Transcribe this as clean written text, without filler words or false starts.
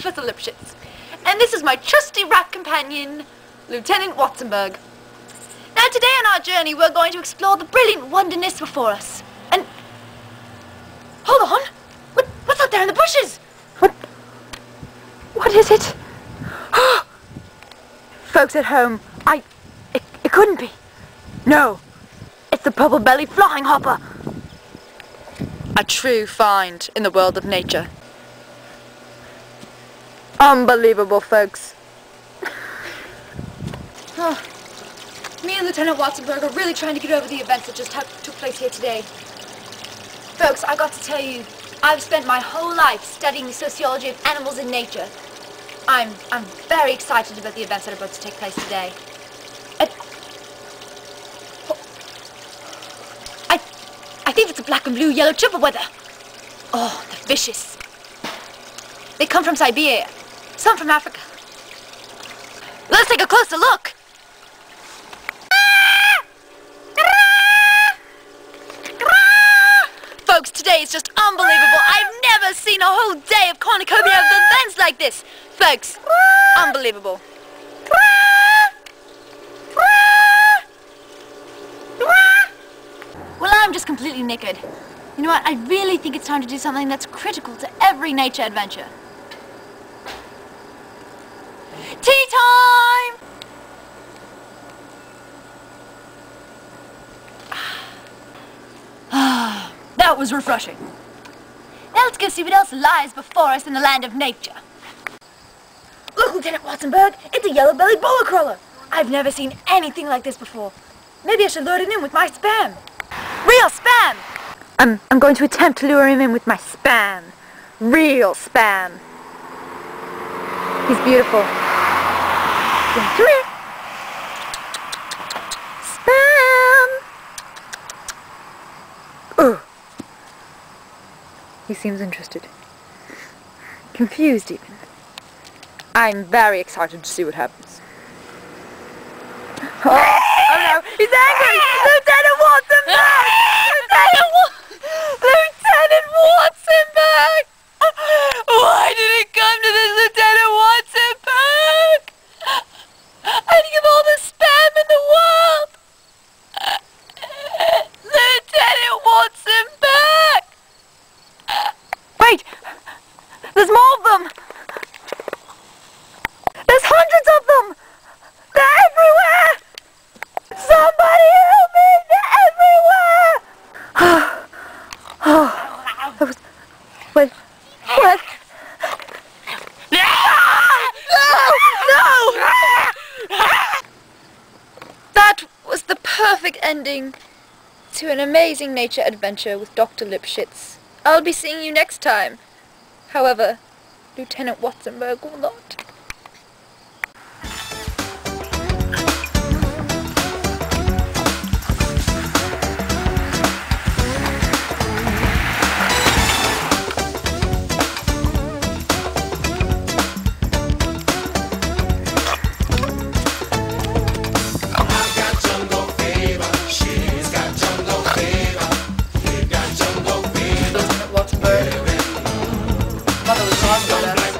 Professor Lipshitz, and this is my trusty rat companion, Lieutenant Watzenberg. Now today on our journey we're going to explore the brilliant wonderness before us. And... hold on! What's out there in the bushes? What is it? Folks at home, it couldn't be. No, it's the purple-bellied flying hopper. A true find in the world of nature. Unbelievable, folks. Me and Lieutenant Watzenberg are really trying to get over the events that just took place here today. Folks, I got to tell you, I've spent my whole life studying the sociology of animals in nature. I'm very excited about the events that are about to take place today. I think it's a black and blue yellow triple weather. Oh, they're vicious. They come from Siberia, some from Africa. Let's take a closer look. Folks, today is just unbelievable. I've never seen a whole day of cornucopia events like this. Folks, unbelievable. Well, I'm just completely naked. You know what? I really think it's time to do something that's critical to every nature adventure. Tea time! That was refreshing. Now let's go see what else lies before us in the land of nature. Look, Lieutenant Watzenberg, it's a yellow-bellied boa crawler. I've never seen anything like this before. Maybe I should load it in with my spam. Real spam! I'm going to attempt to lure him in with my spam. Real spam. He's beautiful. Yeah, come here. Spam! Ugh. He seems interested. Confused even. I'm very excited to see what happens. Oh no, he's angry! Lieutenant Watzenberg! Lieutenant Watzenberg! Why did it come to this, Lieutenant Watzenberg? I'd give all the spam in the world! Lieutenant Watzenberg! Wait! There's more of them! There's hundreds of them! They're everywhere! Somebody help me! They're everywhere! Oh, that was... Wait, what? No! That was the perfect ending to an amazing nature adventure with Dr. Lipshitz. I'll be seeing you next time. However, Lieutenant Watzenberg will not. Mother was lost by that.